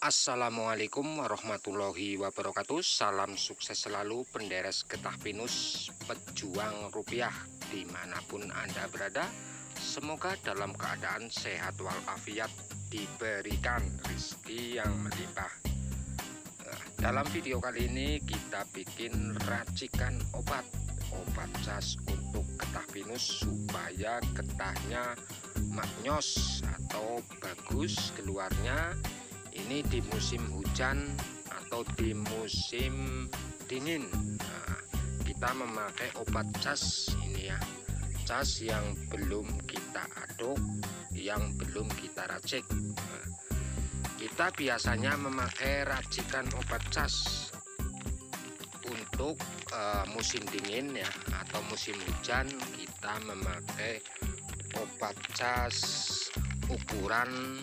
Assalamualaikum warahmatullahi wabarakatuh. Salam sukses selalu penderes getah pinus, pejuang rupiah dimanapun Anda berada. Semoga dalam keadaan sehat walafiat, diberikan rezeki yang melimpah. Dalam video kali ini kita bikin racikan obat cas untuk getah pinus supaya getahnya maknyos atau bagus keluarnya. Ini di musim hujan atau di musim dingin. Nah, kita memakai obat cas ini ya, cas yang belum kita aduk, yang belum kita racik. Nah, kita biasanya memakai racikan obat cas untuk musim dingin ya, atau musim hujan. Kita memakai obat cas ukuran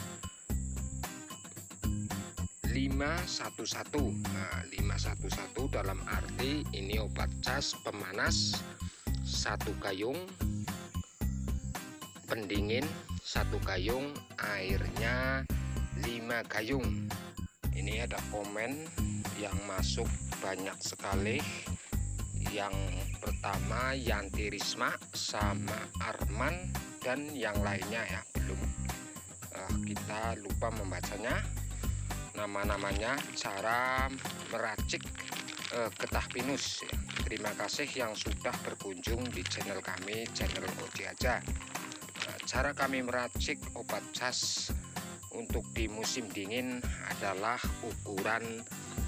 511. Nah, 511 dalam arti ini obat cas pemanas 1 gayung, pendingin 1 gayung, airnya 5 gayung. Ini ada komen yang masuk banyak sekali. Yang pertama Yanti Risma sama Arman dan yang lainnya ya, belum kita lupa membacanya nama-namanya. Cara meracik getah pinus ya. Terima kasih yang sudah berkunjung di channel kami, channel Oji Aja. Nah, cara kami meracik obat cas untuk di musim dingin adalah ukuran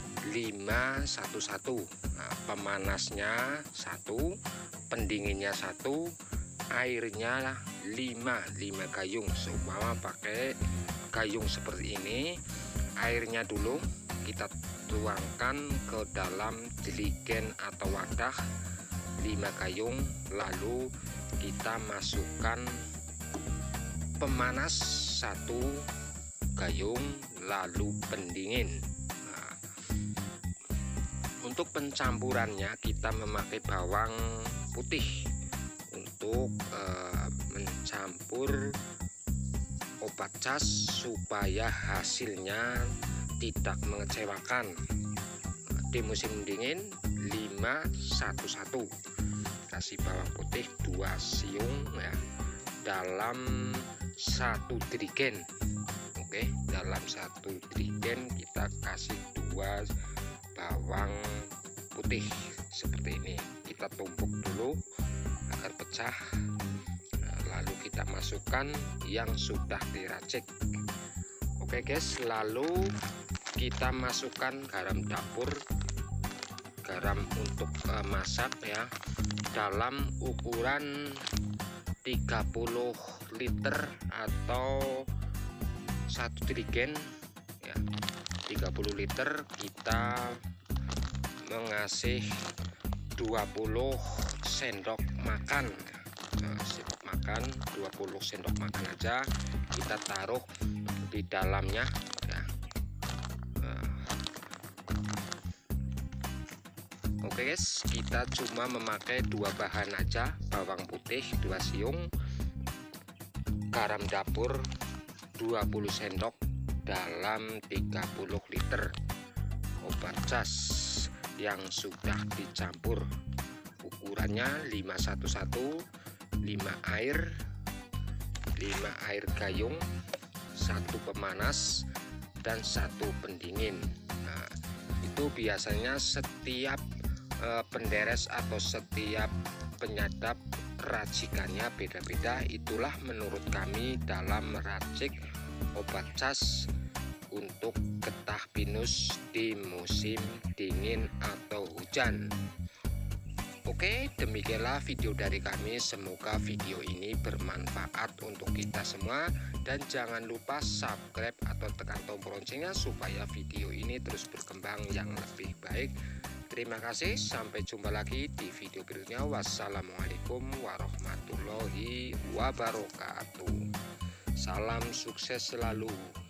511. Nah, pemanasnya 1, pendinginnya 1, airnya 5 gayung. Seumpama pakai gayung seperti ini, airnya dulu kita tuangkan ke dalam jeligen atau wadah 5 gayung, lalu kita masukkan pemanas 1 gayung, lalu pendingin. Nah, untuk pencampurannya kita memakai bawang putih untuk mencampur obat cas supaya hasilnya tidak mengecewakan. Di musim dingin 511, kasih bawang putih 2 siung ya, dalam 1 jerigen. Oke, dalam 1 jerigen kita kasih 2 bawang putih seperti ini. Kita tumbuk dulu agar pecah. Lalu kita masukkan yang sudah diracik. Oke guys, lalu kita masukkan garam dapur, garam untuk masak ya, dalam ukuran 30 liter atau 1 jerigen ya. 30 liter kita mengasih 20 sendok makan. Makan 20 sendok makan aja kita taruh di dalamnya ya. Oke guys, kita cuma memakai 2 bahan aja, bawang putih 2 siung, garam dapur 20 sendok dalam 30 liter obat cas yang sudah dicampur. Ukurannya 511, 5 air gayung, 1 pemanas dan 1 pendingin. Nah, itu biasanya setiap penderes atau setiap penyadap racikannya beda-beda. Itulah menurut kami dalam meracik obat cas untuk getah pinus di musim dingin atau hujan. Oke, demikianlah video dari kami. Semoga video ini bermanfaat untuk kita semua. Dan jangan lupa subscribe atau tekan tombol loncengnya supaya video ini terus berkembang yang lebih baik. Terima kasih, sampai jumpa lagi di video berikutnya. Wassalamualaikum warahmatullahi wabarakatuh. Salam sukses selalu.